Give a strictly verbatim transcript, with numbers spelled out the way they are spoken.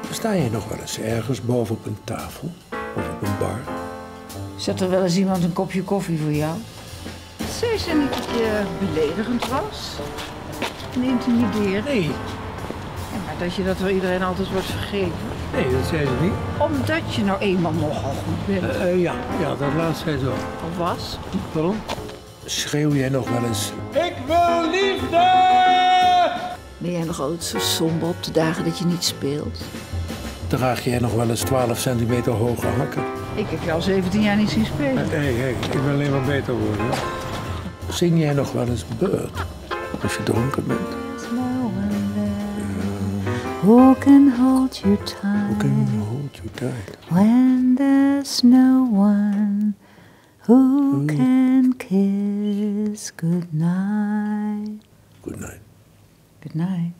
Sta je nog wel eens ergens boven op een tafel of op een bar? Zet er wel eens iemand een kopje koffie voor jou? Zei ze niet dat je beledigend was? En intimiderend? Nee, Ja, maar dat je dat door iedereen altijd wordt vergeven. nee, dat zei ze niet. Omdat je nou eenmaal nogal goed bent. Uh, uh, ja, ja, dat laatst zei ze ook. Of was? Waarom? Schreeuw jij nog wel eens? Ik wil liefde! Ben jij nog altijd zo somber op de dagen dat je niet speelt? Draag jij nog wel eens twaalf centimeter hoge hakken? Ik heb jou zeventien jaar niet zien spelen. Hé, hey, hey, ik wil alleen maar beter worden. Zing jij nog wel eens Bird als je dronken bent? Who can hold you tight? Who can hold you tight? When there's no one who can kiss goodnight. Good night. Good night.